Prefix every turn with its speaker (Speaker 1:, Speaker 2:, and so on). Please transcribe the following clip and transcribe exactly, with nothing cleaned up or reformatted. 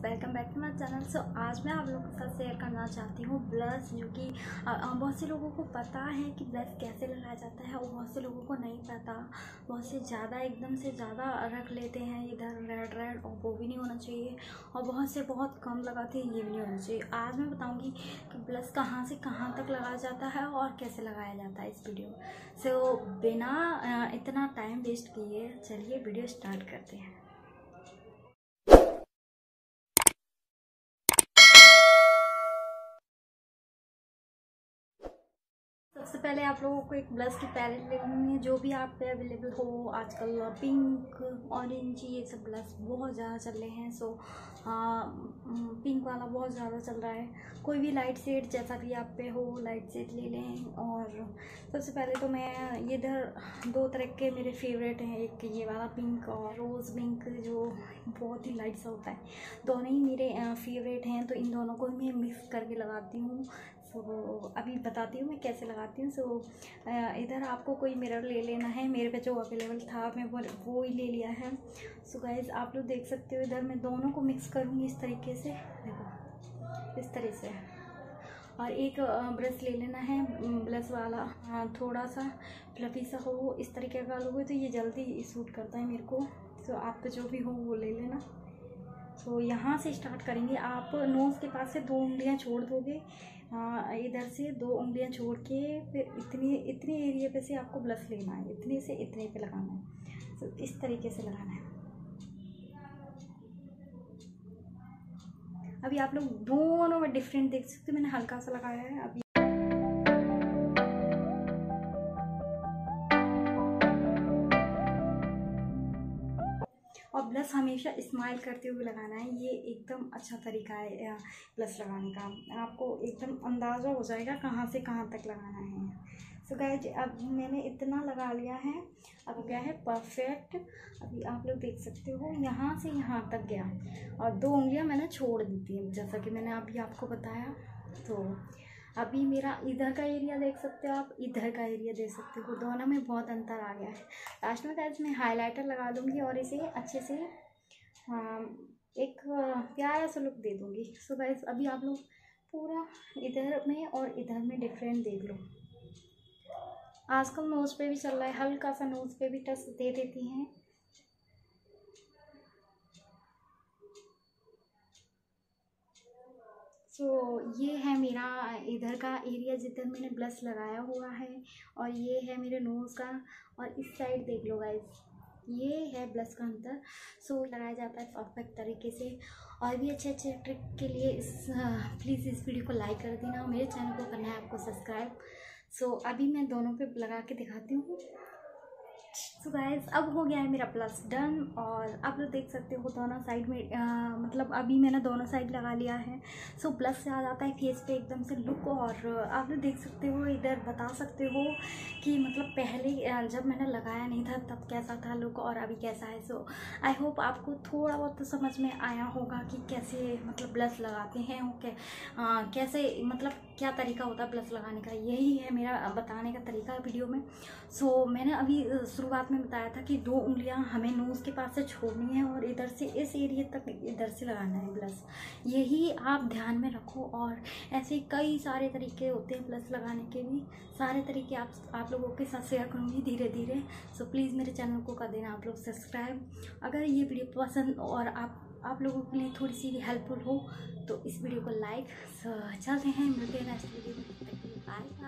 Speaker 1: Welcome back to my channel. So आज मैं आप लोगों के साथ शेयर करना चाहती हूँ ब्लश, जो कि बहुत से लोगों को पता है कि ब्लश कैसे लगाया जाता है और बहुत से लोगों को नहीं पता। बहुत से ज़्यादा एकदम से ज़्यादा रख लेते हैं इधर रेड रेड, और वो भी नहीं होना चाहिए, और बहुत से बहुत कम लगाते हैं, ये भी नहीं होना चाहिए। आज मैं बताऊँगी कि ब्लश कहाँ से कहाँ तक लगाया जाता है और कैसे लगाया जाता है इस वीडियो। सो बिना इतना टाइम वेस्ट किए चलिए वीडियो स्टार्ट करते हैं। सबसे पहले आप लोगों को एक ब्लश की पैलेट लेनी है, जो भी आप पे अवेलेबल हो। आजकल पिंक, ऑरेंज, ये सब ब्लश बहुत ज़्यादा चल रहे हैं। सो हाँ, पिंक वाला बहुत ज़्यादा चल रहा है। कोई भी लाइट शेड जैसा भी आप पे हो, लाइट शेड ले लें। और सबसे पहले तो मैं ये इधर दो तरह के मेरे फेवरेट हैं, एक ये वाला पिंक और रोज़ पिंक, जो बहुत ही लाइट सा होता है। दोनों ही मेरे फेवरेट हैं, तो इन दोनों को मैं मिक्स करके लगाती हूँ। सो so, अभी बताती हूँ मैं कैसे लगाती हूँ। सो so, इधर आपको कोई मिरर ले लेना है। मेरे पे जो अवेलेबल था मैं वो वो ही ले लिया है। सो so, गाइज आप लोग देख सकते हो, इधर मैं दोनों को मिक्स करूँगी इस तरीके से, देखो इस तरह से। और एक ब्रश ले लेना है ब्लश वाला, थोड़ा सा फ्लफी सा हो, इस तरीके का लोगे तो ये जल्दी सूट करता है मेरे को। सो so, आप पे जो भी हो वो ले लेना। तो यहाँ से स्टार्ट करेंगे। आप नोज़ के पास से दो उंगलियाँ छोड़ दोगे, इधर से दो उंगलियाँ छोड़ के फिर इतनी इतने एरिया पे से आपको ब्लश लेना है, इतने से इतने पे लगाना है। तो इस तरीके से लगाना है। अभी आप लोग दोनों में डिफरेंट देख सकते हो, मैंने हल्का सा लगाया है। अभी और ब्लश हमेशा स्माइल करते हुए लगाना है, ये एकदम अच्छा तरीका है ब्लश लगाने का। आपको एकदम अंदाज़ा हो जाएगा कहाँ से कहाँ तक लगाना है। सो गाइज अब मैंने इतना लगा लिया है, अब हो गया है परफेक्ट। अभी आप लोग देख सकते हो यहाँ से यहाँ तक गया, और दो उंगलियाँ मैंने छोड़ दी थी जैसा कि मैंने अभी आपको बताया। तो अभी मेरा इधर का एरिया देख सकते हो, आप इधर का एरिया देख सकते हो, दोनों में बहुत अंतर आ गया है। लास्ट में गाइस मैं हाइलाइटर लगा दूंगी और इसे अच्छे से हाँ एक प्यारा सा लुक दे दूंगी। सो गाइस अभी आप लोग पूरा इधर में और इधर में डिफरेंट देख लो। आजकल नोज़ पे भी चल रहा है, हल्का सा नोज़ पे भी टच दे देती हैं। सो so, ये है मेरा इधर का एरिया जिधर मैंने ब्लश लगाया हुआ है, और ये है मेरे नोज़ का। और इस साइड देख लो गाइस, ये है ब्लश का अंतर। सो so, लगाया जाता है परफेक्ट तरीके से। और भी अच्छे अच्छे ट्रिक के लिए इस प्लीज़ इस वीडियो को लाइक कर देना, मेरे चैनल को करना है आपको सब्सक्राइब। सो so, अभी मैं दोनों पे लगा के दिखाती हूँ। सो so गाइस अब हो गया है मेरा ब्लश डन, और आप लोग देख सकते हो दोनों साइड में आ, मतलब अभी मैंने दोनों साइड लगा लिया है। सो so, ब्लश से आ जाता है फेस पे एकदम से लुक। और आप लोग देख सकते हो, इधर बता सकते हो कि मतलब पहले जब मैंने लगाया नहीं था तब कैसा था लुक और अभी कैसा है। सो आई होप आपको थोड़ा बहुत तो समझ में आया होगा कि कैसे मतलब ब्लश लगाते हैं, ओके कैसे मतलब क्या तरीका होता है ब्लश लगाने का। यही है मेरा बताने का तरीका वीडियो में। सो so, मैंने अभी शुरुआत में बताया था कि दो उंगलियां हमें नोज़ के पास से छोड़नी है और इधर से इस एरिया तक इधर से लगाना है ब्लश। यही आप ध्यान में रखो। और ऐसे कई सारे तरीके होते हैं ब्लश लगाने के भी, सारे तरीके आप आप लोगों के साथ शेयर करूँगी धीरे धीरे। सो प्लीज़ मेरे चैनल को कर देना आप लोग सब्सक्राइब। अगर ये वीडियो पसंद और आप आप लोगों के लिए थोड़ी सी भी हेल्पफुल हो तो इस वीडियो को लाइक। चलते हैं, मिलते हैं नेक्स्ट वीडियो में। बाय।